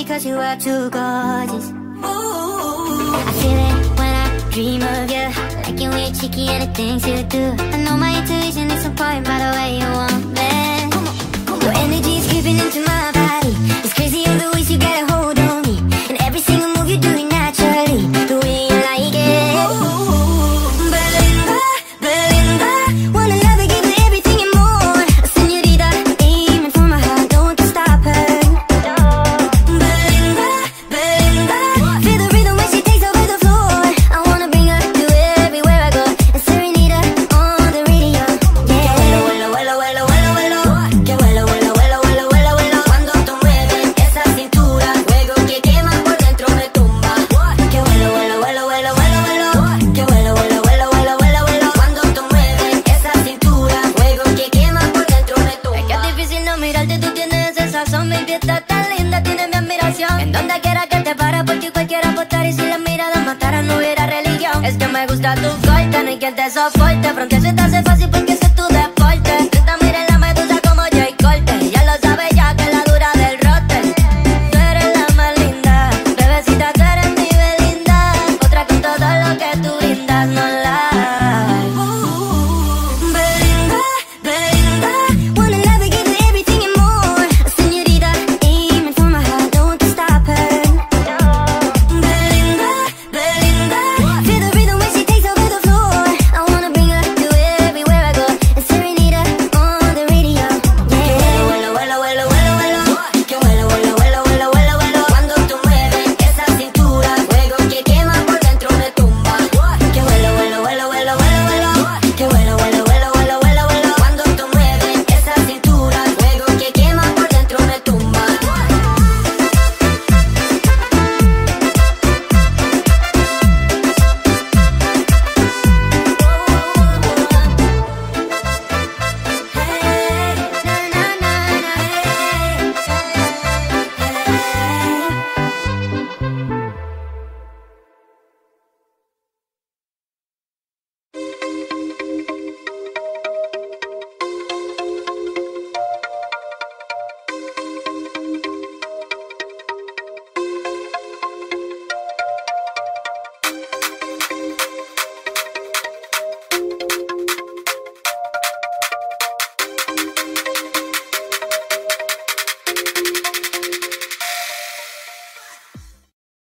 because you are too gorgeous. Ooh, I feel it when I dream of you, like you weird, cheeky, and the things you do. I know my intuition is on point by the way you want me. Your energy is creeping into my body. It's crazy all the ways you get a hold on me, and every single move you do it naturally, the way you like it. Belinda, Belinda, wanna love her, give her everything and more. A señorita, aiming for my heart, don't you stop her. Belinda, Belinda, feel the rhythm when she takes over the floor. I wanna bring her to everywhere I go, and serenade her on the radio. Yeah. Vuelo, vuelo, vuelo, vuelo, vuelo, que vuelo, vuelo, vuelo, vuelo, vuelo, vuelo. Cuando tú mueves esa cintura, fuego que quema por dentro me tumba. Que vuelo, vuelo, vuelo, vuelo, vuelo, vuelo, que vuelo, vuelo, vuelo, vuelo, vuelo, vuelo. Cuando tú mueves esa cintura, fuego que quema por dentro me tumba. Es que es difícil no mirarte, tú tienes esa sazón, baby, estás tan linda, tienes mi admiración. En donde quiera que te para, por ti cualquiera apostar, y si la mirada matara no hubiera religión. Es que me gusta tu corte, no hay quien te soporte, porque se te hace fácil porque